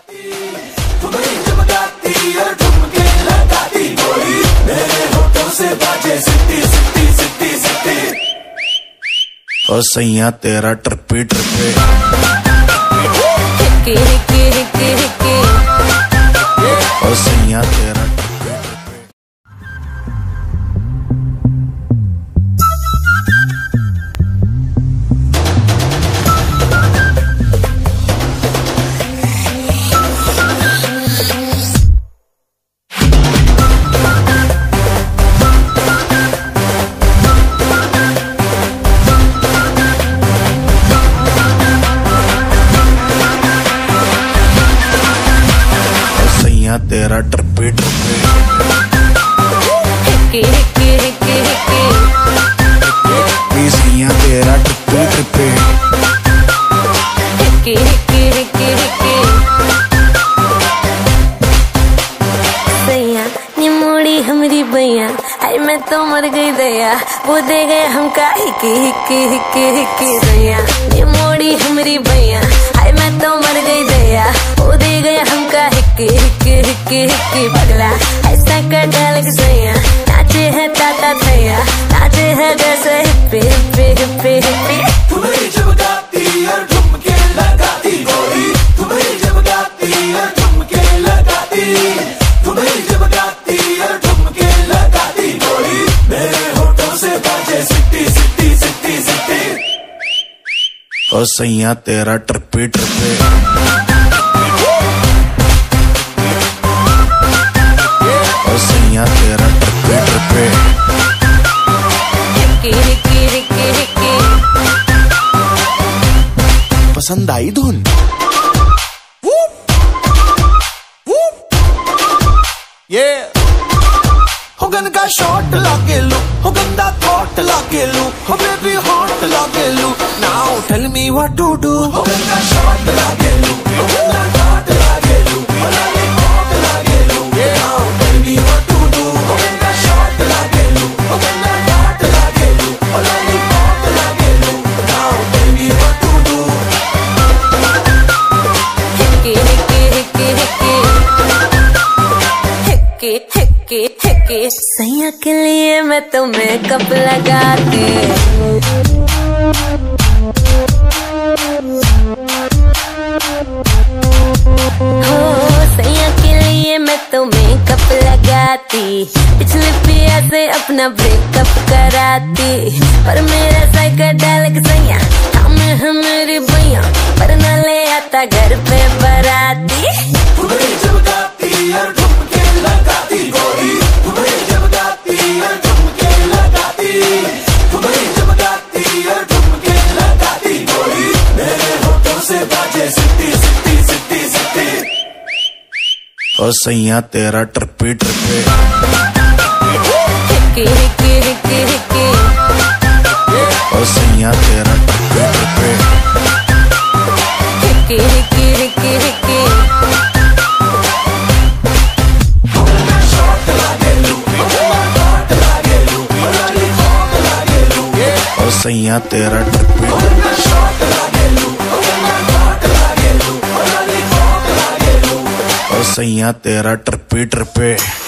तुम्हें जमगाती और ठुमके लगाती गोरी, मेरे होठों से बाजे सिट्टी सिट्टी सिट्टी सिट्टी। ओ सैया तेरा ट्रिपी ट्रिपे हिक्के हिक्के हिक्के हिक्के, ओ सैया तेरा तेरा ट्रिपी ट्रिपे हिक्के हिक्के हिक्के हिक्के, सैया तेरा ट्रिपी ट्रिपे हिक्के हिक्के हिक्के हिक्के। सैया नी मोड़ी हमारी बैया, हाय मैं तो मर गई दया, वो दे गए हमका हिक्के हिक्के हिक्के हिक्के। सैया नी मोड़ी हमारी बैया, हाय मैं तो मर गई दया, वो दे गए हमका हिक्के हिक्के हिक्के हिक्के। पगला ऐसा कर डाल के सैया, नाचे है ताता थैया, नाचे है जैसे हिप्पी हिप्पी हिप्पी हिप्पी। तुम्हें जमगाती और ठुमके लगाती गोरी, तुम्हें जमगाती और ठुमके लगाती, तुम्हें जमगाती और ठुमके लगाती गोरी, मेरे होठों से बाजे सिट्टी सिट्टी सिट्टी सिट्टी। ओ सैया तेरा ट्रिपी ट्रिपे सैया तेरा ट्रिपे ट्रिपे हिक्के हिक्के हिक्के हिक्के। पसंद आई धुन? ये हो गन का शॉट लागे लू, हो गंदा थॉट लागे लू, हो बेबी हॉट लागे लू, now tell me what to do. हो गन का शॉट लागे लू, हो गंदा थॉट लागे लू, हो लॉलीपॉप लागे लू, now tell me what to do. हो गन का शॉट लागे लू, हो गंदा थॉट लागे लू, हो लॉलीपॉप लागे लू, now tell me what to do. हिक्के हिक्के हिक्के हिक्के, हिक्के हिक्के हिक्के। सैया के लिए मैं तो मेकअप लगा के, हो सैया के लिए मैं तो मेकअप लगाती, पिछले पिया से अपना ब्रेकअप कराती, पर मेरा साइकिल डाल के सैया हम है मेरी भैया, पर न ले आता घर पे बराती। तुम्हें जमगाती और ठुमके लगाती गोरी, तुम्हें जमगाती और ठुमके लगाती, तुम्हें जमगाती और ठुमके लगाती गोरी, मेरे होठों से बाजे सिट्टी सिट्टी सिट्टी सिट्टी। ओ सैया तेरा ट्रिपी ट्रिपे हिक्के हिक्के हिक्के हिक्के, ओ सैया तेरा ट्रिपी ट्रिपे हिक्के हिक्के हिक्के हिक्के। ओ सैया तेरा ट्रिपी ओ सैया तेरा ट्रिपी ट्रिपे।